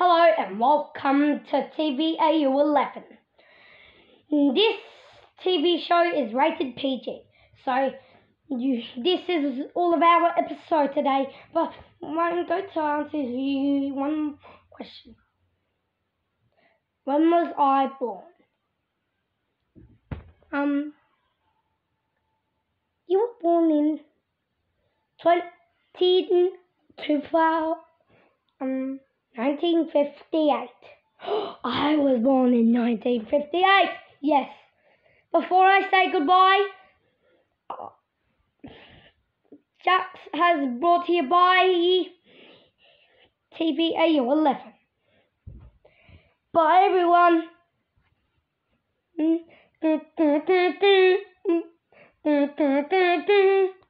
Hello and welcome to TVAU 11. This TV show is rated PG, so this is all of our episode today. But I'm going to answer you one question. When was I born? You were born in 1958. I was born in 1958. Yes. Before I say goodbye, Jax has brought here by TVAU 11. Bye everyone.